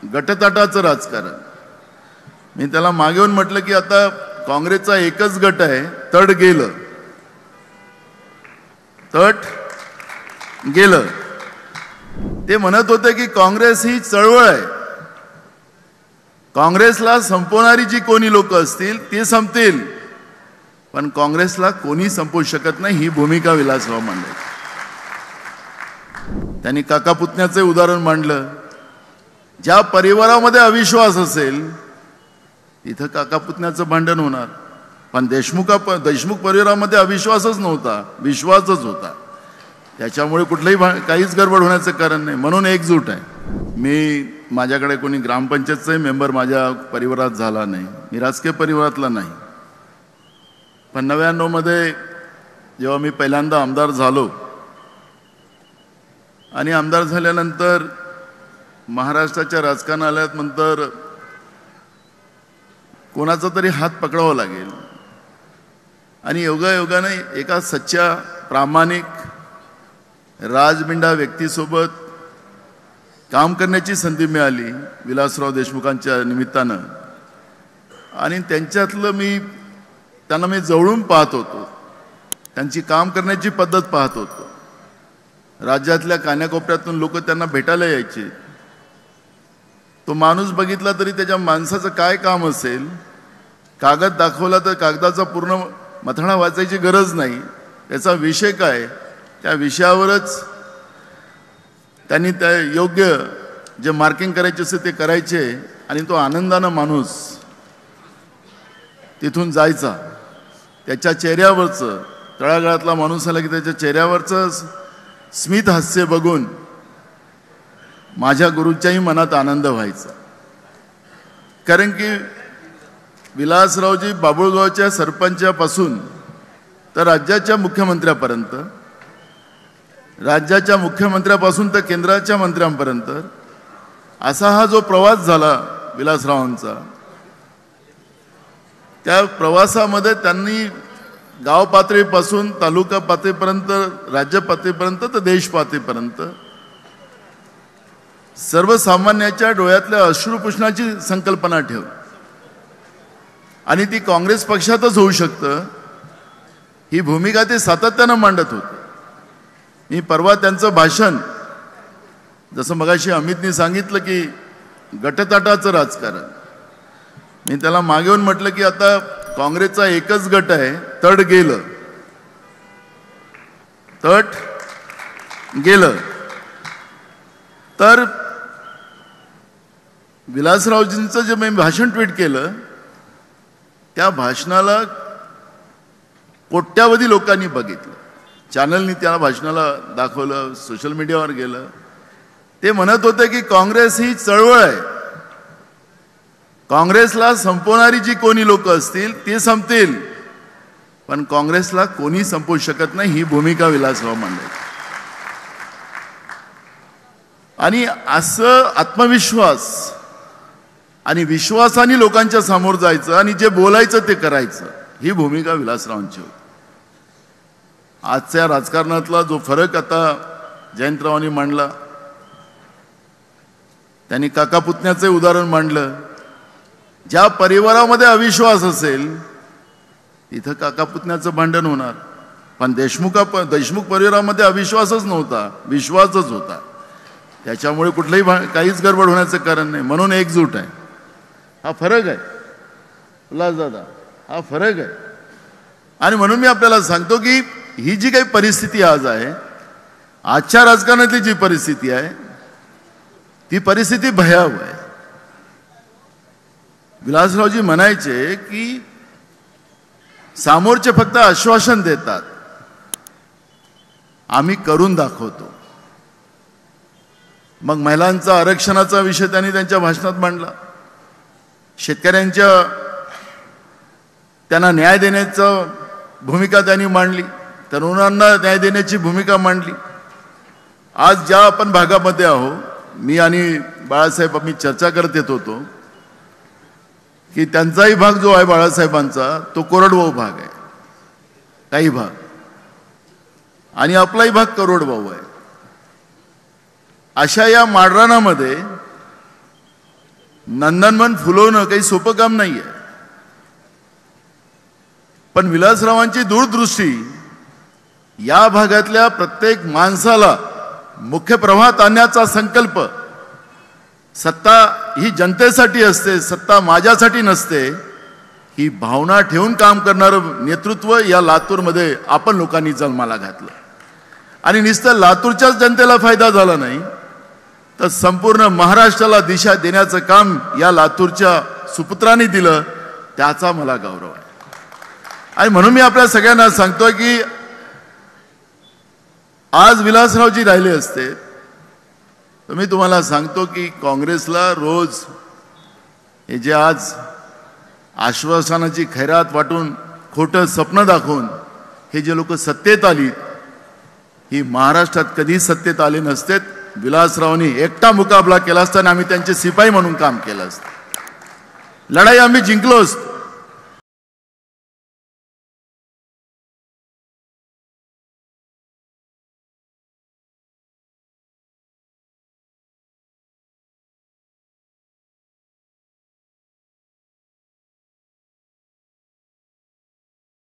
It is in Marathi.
गटतटाचं राजकारण. मी त्याला मागे येऊन म्हटलं की आता काँग्रेसचा एकच गट आहे, तट गेलं, तट गेलं. ते म्हणत होते की काँग्रेस ही चळवळ आहे, काँग्रेसला संपवणारी जी कोणी लोक असतील ते संपतील, पण काँग्रेसला कोणी संपवू शकत नाही, ही भूमिका विलासराव मांडले. त्यांनी काका पुतण्याचे उदाहरण मांडलं. ज्या परिवारामध्ये अविश्वास असेल तिथं काका पुतण्याचं भांडण होणार, पण देशमुख परिवारामध्ये अविश्वासच नव्हता, विश्वासच होता. त्याच्यामुळे कुठलंही काहीच गडबड होण्याचं कारण नाही. म्हणून एकजूट आहे. माझ्याकडे कोणी ग्रामपंचायतचाही मेंबर माझ्या परिवारात झाला नाही, मी राजकीय परिवारातला नाही. पण 99 मध्ये जेव्हा मी पहिल्यांदा आमदार झालो आणि आमदार झाल्यानंतर महाराष्ट्राच्या राजकारणात आल्यानंतर कोणाचा तरी हात पकडावा लागेल आणि योगायोगाने एका सच्च्या प्रामाणिक राजबिंडा व्यक्तीसोबत काम करण्याची संधी मिळाली विलासराव देशमुखांच्या निमित्तानं. आणि त्यांना मी जवळून पाहत होतो, त्यांची काम करण्याची पद्धत पाहत होतो. राज्यातल्या कान्याकोपऱ्यातून लोक त्यांना भेटायला यायचे. तो माणूस बघितला तरी त्याच्या माणसाचं काय काम असेल, कागद दाखवला तर कागदाचा पूर्ण मथळा वाचायची गरज नाही, त्याचा विषय काय त्या विषयावरच त्यांनी त्या योग्य जे मार्किंग करायचे असे ते करायचे. आणि तो आनंदानं माणूस तिथून जायचा. त्याच्या चेहऱ्यावरचं, तळागाळातला माणूस आला की त्याच्या चेहऱ्यावरचं स्मित हास्य बघून माझ्या गुरूच्याही मनात आनंद व्हायचा. कारण की विलासरावजी बाबुळगावच्या सरपंचापासून तर राज्याच्या मुख्यमंत्र्यापासून तर केंद्राच्या मंत्र्यांपर्यंत असा हा जो प्रवास झाला विलासरावांचा, त्या प्रवासामध्ये त्यांनी गाव पातळीपासून तालुका पातळीपर्यंत, राज्य पातळीपर्यंत तर देश पातळीपर्यंत सर्वसामान्याच्या डोळ्यातल्या अश्रू पुसण्याची संकल्पना ठेवली. आणि ती काँग्रेस पक्षातच होऊ शकतं ही भूमिका ते सातत्यानं मांडत होते. मी परवा त्यांचं भाषण, जसं मगाशी अमितनी सांगितलं की गटतटाचं राजकारण, मी त्याला मागे येऊन म्हटलं की आता काँग्रेसचा एकच गट आहे, तट गेलं, तट गेलं. तर विलासरावजींचं जे मी भाषण ट्विट केलं त्या भाषणाला कोट्यावधी लोकांनी बघितलं, चॅनलनी त्या भाषणाला दाखवलं, सोशल मीडियावर गेलं. ते म्हणत होते की काँग्रेस ही चळवळ आहे, काँग्रेसला संपवणारी जी कोणी लोक असतील ते संपतील, पण काँग्रेसला कोणी संपवू शकत नाही, ही भूमिका विलासराव मांडले. आणि असं आत्मविश्वास आणि विश्वासाने लोकांच्या समोर जायचं आणि जे बोलायचं ते करायचं, ही भूमिका विलासरावांची होती. आजच्या राजकारणातला जो फरक आता जयंतरावांनी मांडला, त्यांनी काका पुतण्याचे उदाहरण मांडलं. ज्या परिवारामध्ये अविश्वास असेल तिथं काका पुतण्याचं भांडण होणार, पण देशमुख परिवारामध्ये अविश्वासच नव्हता, विश्वासच होता. त्याच्यामुळे कुठलंही काहीच गडबड होण्याचं कारण नाही. म्हणून एकजूट आहे. हा फरक आहे उल्हासदादा, हा फरक आहे. आणि म्हणून मी आपल्याला सांगतो की ही जी काही परिस्थिती आज आहे, आजच्या राजकारणातली जी परिस्थिती आहे ती परिस्थिती भयावह आहे. विलासरावजी म्हणायचे की समोरचे फक्त आश्वासन देतात, आम्ही करून दाखवतो. मग महिलांचा आरक्षणाचा विषय त्यांनी त्यांच्या भाषणात मांडला, त्यांना न्याय देण्याची भूमिका त्यांनी मांडली, तरुणांना न्याय देण्याची भूमिका मांडली. आज ज्या आपण भागामध्ये आहो, मी आणि बाळासाहेब आम्ही चर्चा करत येत होतो की त्यांचाही भाग जो आहे बाळासाहेबांचा तो कोरडवाहू भाग आहे काही भाग, आणि आपलाही भाग कोरडवाहू आहे. अशा या माळरानामध्ये नंदनवन फुलवणं काही सोपं काम नाही आहे. पण विलासरावांची दूरदृष्टी या भागातल्या प्रत्येक माणसाला मुख्य प्रवाहात आणण्याचा संकल्प, सत्ता ही जनतेसाठी असते, सत्ता माझ्यासाठी नसते, ही भावना ठेवून काम करणारं नेतृत्व या लातूरमध्ये आपण लोकांनी जन्माला घातलं. आणि नुसतं लातूरच्याच जनतेला फायदा झाला नाही, तर संपूर्ण महाराष्ट्राला दिशा देण्याचं काम या लातूरच्या सुपुत्रांनी दिलं, त्याचा मला गौरव आहे. आणि म्हणून मी आपल्या सगळ्यांना सांगतो की आज विलासरावजी राहिले असते तर मी तुम्हाला सांगतो की काँग्रेसला रोज हे जे आज आश्वासनाची खैरात वाटून खोटं स्वप्न दाखवून हे जे लोक सत्तेत आली, ही महाराष्ट्रात कधी सत्तेत आले नसतेत. विलासरावांनी एकटा मुकाबला केला असता आणि आम्ही त्यांचे सिपाही म्हणून काम केलं असतं. लढाई आम्ही जिंकलो असतो.